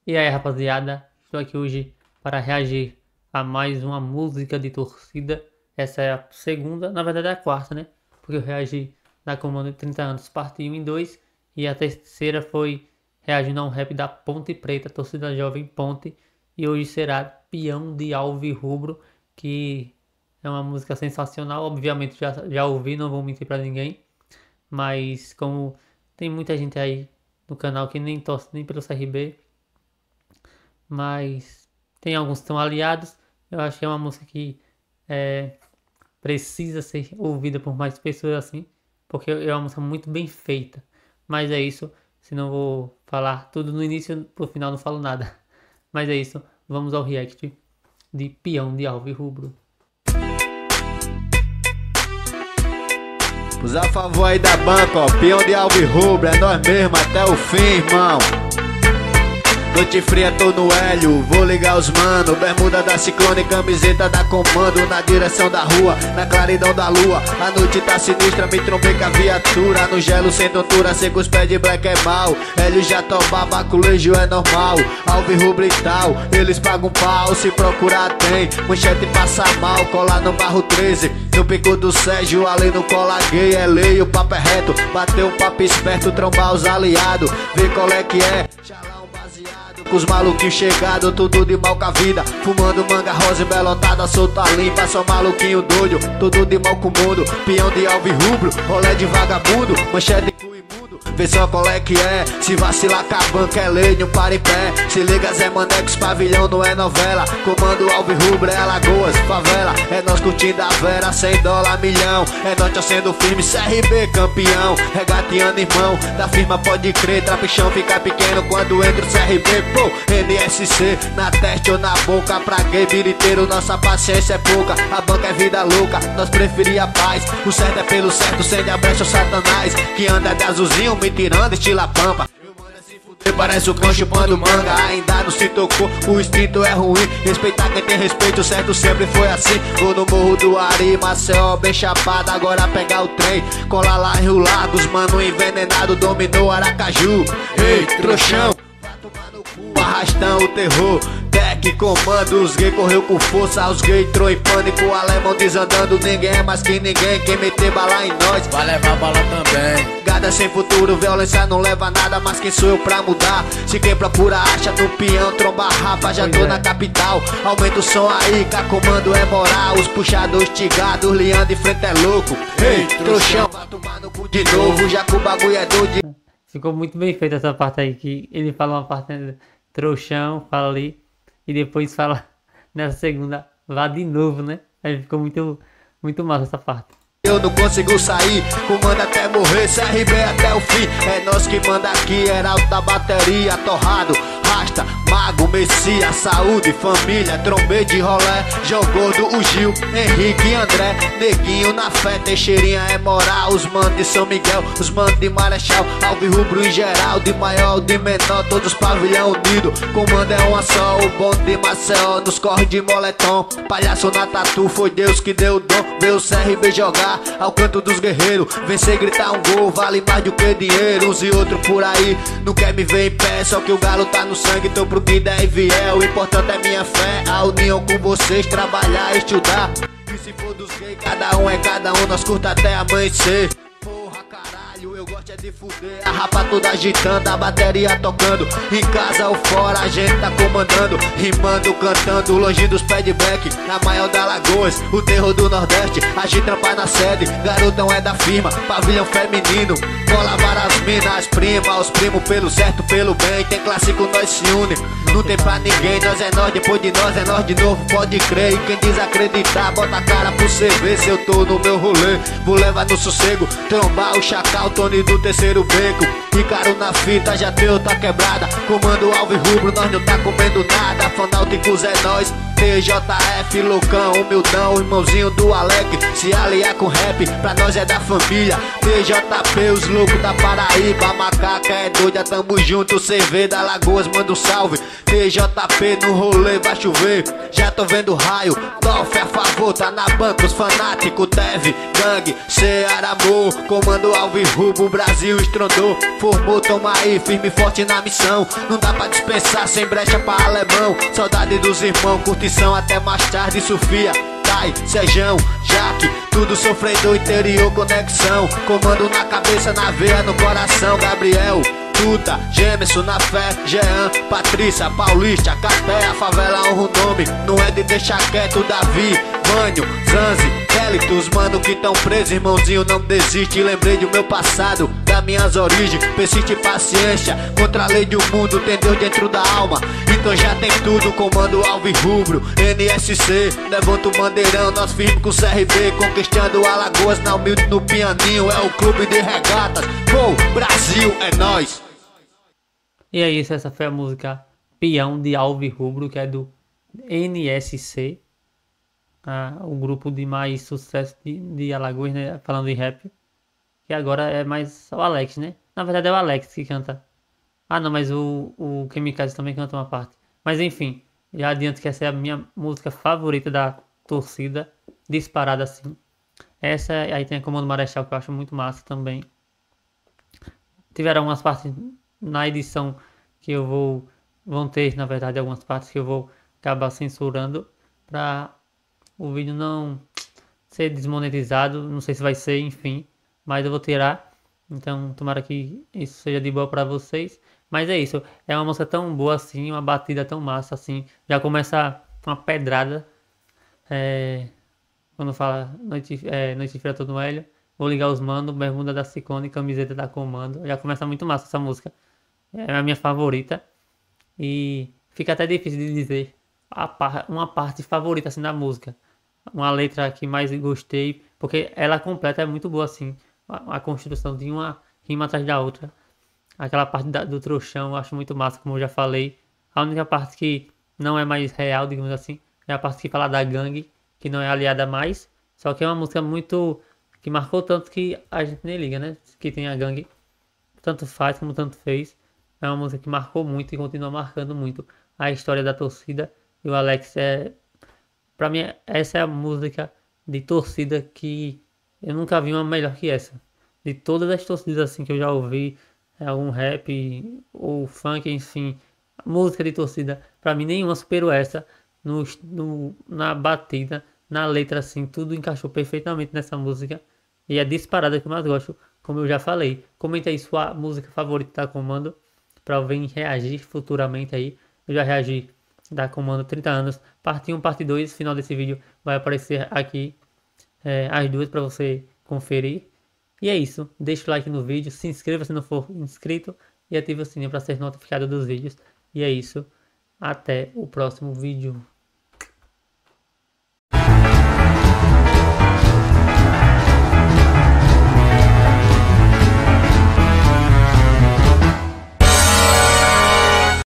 E aí, rapaziada, estou aqui hoje para reagir a mais uma música de torcida. Essa é a segunda, na verdade é a quarta, né? Porque eu reagi na Comando 30 anos, parte 1 e 2. E a terceira foi reagindo a um rap da Ponte Preta, torcida jovem Ponte. E hoje será Peão de Alvirrubro, que é uma música sensacional. Obviamente já ouvi, não vou mentir pra ninguém. Mas como tem muita gente aí no canal que nem torce nem pelo CRB, mas tem alguns que estão aliados, eu acho que é uma música que precisa ser ouvida por mais pessoas assim, porque é uma música muito bem feita. Mas é isso, senão vou falar tudo no início, pro final não falo nada. Mas é isso, vamos ao react de Peão de Alvirrubro. Os a favor aí da banca, ó, Peão de Alvirrubro, é nós mesmo até o fim, irmão. Noite fria, tô no hélio, vou ligar os mano. Bermuda da Ciclone, camiseta da Comando. Na direção da rua, na claridão da lua. A noite tá sinistra, me trombei com a viatura. No gelo sem tontura, sei que os pés de black é mal. Hélio já toma baculejo, é normal. Alvirrubro e tal, eles pagam pau. Se procurar tem, manchete passa mal. Colar no barro 13, no pico do Sérgio. Ali no cola gay, é lei, o papo é reto. Bateu um papo esperto, trombar os aliados. Vê qual é que é, com os maluquinhos chegados, tudo de mal com a vida. Fumando manga rosa e belotada, solta limpa. Só maluquinho doido, tudo de mal com o mundo. Peão de Alvirrubro, rolé de vagabundo. Manchete de cu imundo, vê só qual é que é. Se vacilar com a banca é lei, não para em pé. Se liga Zé Manecos, pavilhão não é novela. Comando Alvirrubro é Alagoas, favela. É nós curtindo a vera, 100 dólar milhão. É nós torcendo firme, CRB campeão. Regateando irmão, da firma pode crer. Trapichão fica pequeno quando entra o CRB, pô. NSC, na teste ou na boca. Pra gay biriteiro, nossa paciência é pouca. A banca é vida louca, nós preferia a paz. O certo é pelo certo, sem a brecha o satanás. Que anda de azulzinho, me tirando estilo a pampa. Parece o cão chupando manga, ainda não se tocou, o instinto é ruim. Respeitar quem tem respeito, certo sempre foi assim. Vou no Morro do Ari, Maceió bem chapado, agora pegar o trem. Colar lá em Rio Lagos, mano envenenado, dominou Aracaju. Ei, trouxão, vai tomar no cu, arrastão o terror. Tec, comando, os gays correu com força. Os gays entrou em pânico, o alemão desandando. Ninguém é mais que ninguém, quem meter bala em nós vai levar bala também. Gada sem futuro, violência não leva a nada. Mas quem sou eu pra mudar? Se quem procura acha no peão, tromba rafa. Já tô na capital, aumenta o som aí, que a comando é moral. Os puxadores tigados, liando em frente é louco. Ei, trouxão, vai tomar no cu de novo, já que o bagulho é doido. Ficou muito bem feita essa parte aí, que ele fala uma parte trouxão, fala ali, e depois fala nessa segunda, vá de novo, né? Aí ficou muito massa essa parte. Eu não consigo sair, comando até morrer, CRB até o fim. É nós que manda aqui, heraldo da bateria, torrado, rasta, mago, Messias, saúde, família, trombei de rolé, João Gordo, o Gil, Henrique e André, neguinho na fé, Teixeirinha é moral, os manos de São Miguel, os manos de Marechal, Alvirrubro em geral, de maior, de menor, todos pavilhão unido, comando é uma só, o bonde de Maceió, nos corre de moletom, palhaço na tatu, foi Deus que deu o dom, veio o CRB jogar ao canto dos guerreiros, vencer gritar um gol, vale mais do que dinheiro. Uns e outros por aí, não quer me ver em pé, só que o galo tá no sangue, tô pro que der e vier. O importante é minha fé, a união com vocês, trabalhar, estudar. E se for dos gays, cada um é cada um, nós curta até amanhecer. Porra, caralho, eu gosto é de fuder. A rapa toda agitando, a bateria tocando. Em casa ou fora, a gente tá comandando. Rimando, cantando, longe dos pés de black. Na maior da Lagoas, o terror do Nordeste. A gente trampa na sede, garotão é da firma. Pavilhão feminino, cola várias minas, prima. Os primos pelo certo, pelo bem. Tem clássico, nós se une. Não tem pra ninguém, nós é nós, depois de nós é nós de novo, pode crer. E quem desacreditar, bota a cara pro cê ver. Se eu tô no meu rolê, vou levar no sossego. Trombar o Chacal, Tony do terceiro beco. Icaro na fita, já teu tá quebrada. Comando Alvirrubro, nós não tá comendo nada. Fanáuticos é nós, TJF, loucão, humildão, irmãozinho do Alec. Se aliar com rap, pra nós é da família. TJP, os loucos da Paraíba. A macaca é doida, tamo junto. CV da Lagoas, manda um salve. TJP no rolê, vai chover. Já tô vendo raio, Dolph a favor, tá na banca. Os fanáticos, Tev, Gangue, Ceará, amor. Comando Alvirrubro, o Brasil estrondou. Formou, toma aí, firme e forte na missão. Não dá pra dispensar, sem brecha pra alemão. Saudade dos irmãos, curtição até mais tarde. Sofia, Tai, Sejão, Jaque, tudo sofredor, interior, conexão. Comando na cabeça, na veia, no coração. Gabriel, Tuta, Gemerson, na fé, Jean, Patrícia, Paulista, Capé, a favela honra o nome. Não é de deixar quieto, Davi, Mânio, Zanzi, Kélitos, mano que tão preso, irmãozinho, não desiste. Lembrei do meu passado, das minhas origens. Persiste paciência, contra a lei do mundo, tem Deus dentro da alma. Então já tem tudo, comando Alvirrubro, NSC, levanta o bandeirão, nós firme com o CRB, conquistando Alagoas, na humilde no pianinho, é o clube de regatas. Pô, Brasil, é nóis! E é isso, essa foi a música Peão de Alvirrubro, que é do NSC, o grupo de mais sucesso de Alagoas, né? Falando em rap. Que agora é mais o Alex, né? Na verdade é o Alex que canta. Ah não, mas o Kamikaze também canta uma parte. Mas enfim, já adianto que essa é a minha música favorita da torcida, disparada assim. Essa aí tem a Comando Marechal, que eu acho muito massa também. Tiveram algumas partes na edição que vão ter, na verdade, algumas partes que eu vou acabar censurando pra o vídeo não ser desmonetizado. Não sei se vai ser, enfim, mas eu vou tirar. Então tomara que isso seja de boa pra vocês. Mas é isso, é uma música tão boa assim, uma batida tão massa assim. Já começa uma pedrada. Quando fala noite todo no Hélio, vou ligar os mano, bermuda da Ciclone, camiseta da Comando. Já começa muito massa essa música. É a minha favorita. E fica até difícil de dizer uma parte favorita assim da música. Uma letra que mais gostei, porque ela completa é muito boa assim. A construção de uma rima atrás da outra. Aquela parte do trouxão eu acho muito massa, como eu já falei. A única parte que não é mais real, digamos assim, é a parte que fala da gangue, que não é aliada mais. Só que é uma música muito... que marcou tanto que a gente nem liga, né? Que tem a gangue. Tanto faz como tanto fez. É uma música que marcou muito e continua marcando muito a história da torcida. E o Alex pra mim, essa é a música de torcida que eu nunca vi uma melhor que essa. De todas as torcidas assim que eu já ouvi, algum rap ou funk, enfim, música de torcida, pra mim nenhuma superou essa na batida, na letra assim, tudo encaixou perfeitamente nessa música. E é disparada que eu mais gosto, como eu já falei. Comenta aí sua música favorita da Comando, pra eu vir reagir futuramente aí. Eu já reagi da Comando 30 anos, parte 1, parte 2, final desse vídeo vai aparecer aqui as duas pra você conferir. E é isso, deixa o like no vídeo, se inscreva se não for inscrito e ative o sininho para ser notificado dos vídeos. E é isso, até o próximo vídeo.